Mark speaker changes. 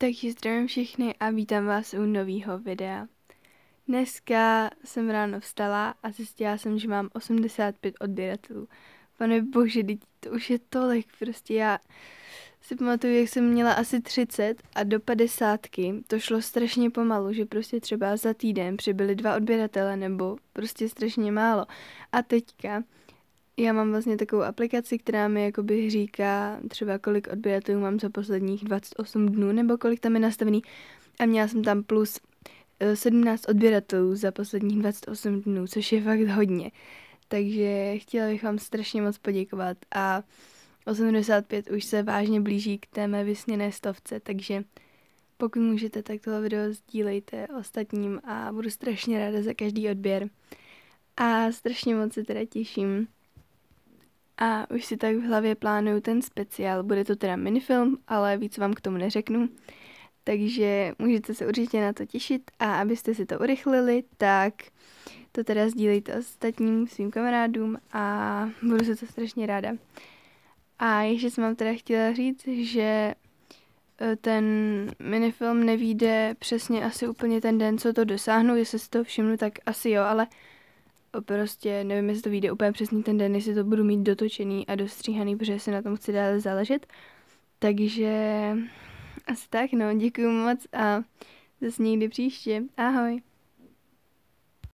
Speaker 1: Takže zdravím všechny a vítám vás u nového videa. Dneska jsem ráno vstala a zjistila jsem, že mám 85 odběratelů. Pane bože, to už je tolik, prostě já si pamatuju, jak jsem měla asi 30 a do 50 to šlo strašně pomalu, že prostě třeba za týden přibyly 2 odběratele nebo prostě strašně málo. A teďka já mám vlastně takovou aplikaci, která mi jakoby říká třeba kolik odběratelů mám za posledních 28 dnů nebo kolik tam je nastavený a měla jsem tam plus 17 odběratelů za posledních 28 dnů, což je fakt hodně. Takže chtěla bych vám strašně moc poděkovat a 85 už se vážně blíží k té mé vysněné stovce, takže pokud můžete, tak tohle video sdílejte ostatním a budu strašně ráda za každý odběr. A strašně moc se teda těším. A už si tak v hlavě plánuju ten speciál, bude to teda minifilm, ale víc vám k tomu neřeknu. Takže můžete se určitě na to těšit a abyste si to urychlili, tak to teda sdílejte ostatním svým kamarádům a budu se to strašně ráda. A ještě jsem vám teda chtěla říct, že ten minifilm nevyjde přesně asi úplně ten den, co to dosáhnu, jestli si to všimnu, tak asi jo, ale prostě nevím, jestli to vyjde úplně přesně ten den, jestli to budu mít dotočený a dostříhaný, protože se na tom chci dále záležet. Takže asi tak, no, děkuju moc a zase někdy příště. Ahoj.